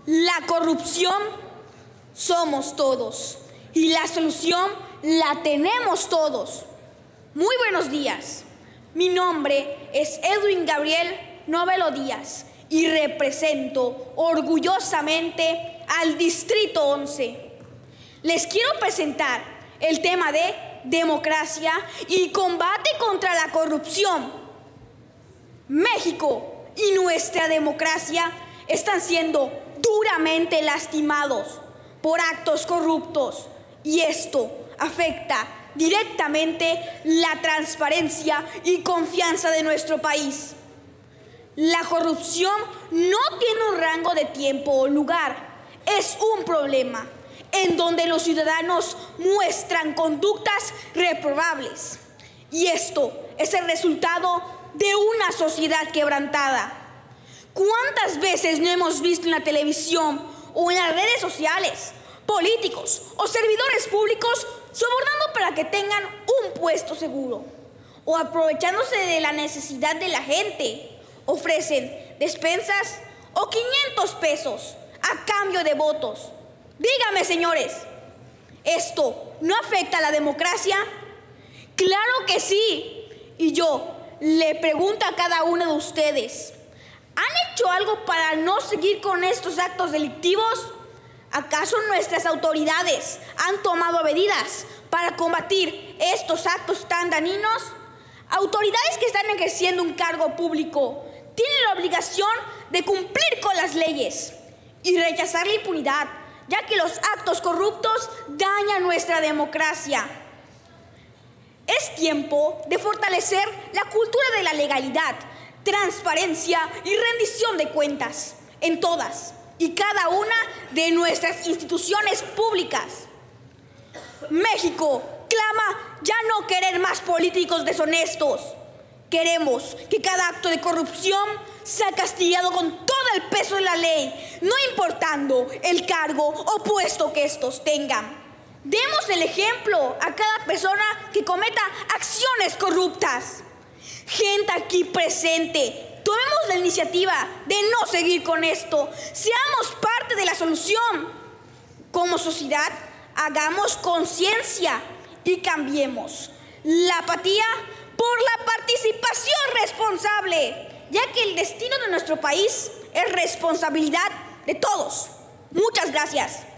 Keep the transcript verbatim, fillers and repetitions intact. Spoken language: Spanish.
La corrupción somos todos y la solución la tenemos todos. Muy buenos días. Mi nombre es Edwin Gabriel Novelo Díaz y represento orgullosamente al Distrito once. Les quiero presentar el tema de democracia y combate contra la corrupción. México y nuestra democracia están siendo duramente lastimados por actos corruptos y esto afecta directamente la transparencia y confianza de nuestro país. La corrupción no tiene un rango de tiempo o lugar, es un problema en donde los ciudadanos muestran conductas reprobables y esto es el resultado de una sociedad quebrantada. ¿Cuántas veces no hemos visto en la televisión o en las redes sociales políticos o servidores públicos sobornando para que tengan un puesto seguro o aprovechándose de la necesidad de la gente? Ofrecen despensas o quinientos pesos a cambio de votos. Dígame, señores, ¿esto no afecta a la democracia? ¡Claro que sí! Y yo le pregunto a cada uno de ustedes, ¿han hecho algo para no seguir con estos actos delictivos? ¿Acaso nuestras autoridades han tomado medidas para combatir estos actos tan dañinos? Autoridades que están ejerciendo un cargo público tienen la obligación de cumplir con las leyes y rechazar la impunidad, ya que los actos corruptos dañan nuestra democracia. Es tiempo de fortalecer la cultura de la legalidad, transparencia y rendición de cuentas en todas y cada una de nuestras instituciones públicas. México clama ya no querer más políticos deshonestos. Queremos que cada acto de corrupción sea castigado con todo el peso de la ley, no importando el cargo o puesto que estos tengan. Demos el ejemplo a cada persona que cometa acciones corruptas. Gente aquí presente, tomemos la iniciativa de no seguir con esto. Seamos parte de la solución. Como sociedad, hagamos conciencia y cambiemos la apatía por la participación responsable, ya que el destino de nuestro país es responsabilidad de todos. Muchas gracias.